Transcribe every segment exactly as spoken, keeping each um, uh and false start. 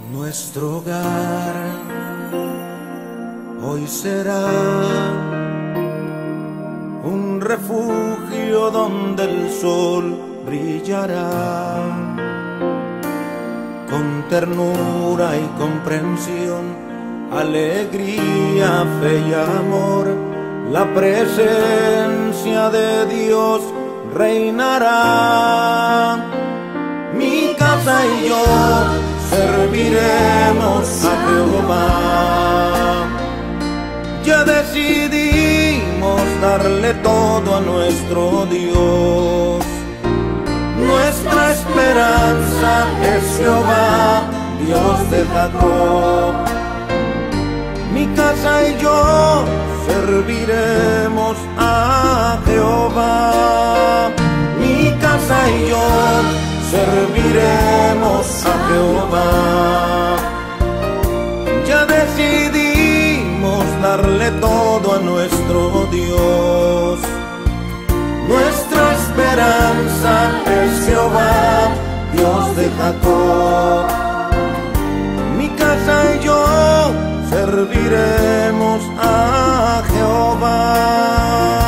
Nuestro hogar hoy será un refugio donde el sol brillará. Con ternura y comprensión, alegría, fe y amor, la presencia de Dios reinará. Mi casa y yo serviremos a Jehová. Ya decidimos darle todo a nuestro Dios. Nuestra esperanza es Jehová, Dios de Jacob. Mi casa y yo serviremos a Jehová. Mi casa y yo serviremos a Jehová. Ya decidimos darle todo a nuestro Dios. Nuestra esperanza es Jehová, Dios de Jacob. Mi casa y yo serviremos a Jehová.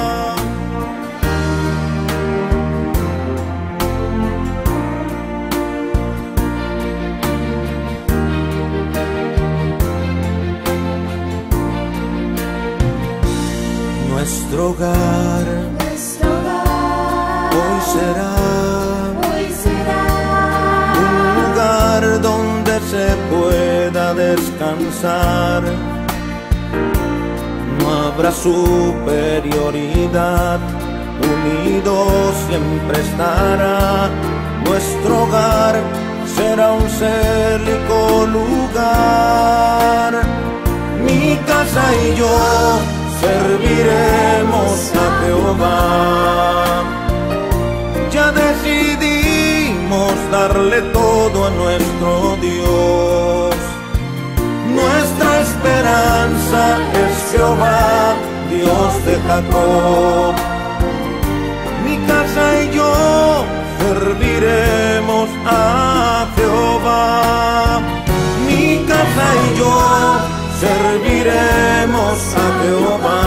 Nuestro hogar, Nuestro hogar hoy será, hoy será un lugar donde se pueda descansar. No habrá superioridad, unidos siempre estará. Nuestro hogar será un célico lugar. Mi casa y yo serviremos a Jehová. Ya decidimos darle todo a nuestro Dios. Nuestra esperanza es Jehová, Dios de Jacob. Mi casa y yo serviremos a Jehová. Mi casa y yo serviremos a Jehová.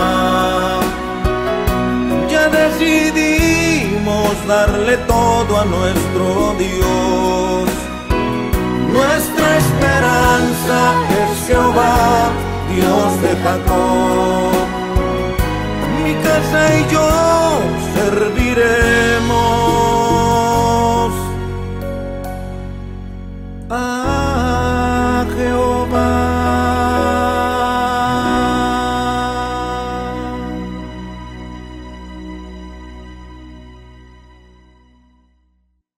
Ya decidimos darle todo a nuestro Dios. Nuestra esperanza es Jehová, Dios de Jacob. Mi casa y yo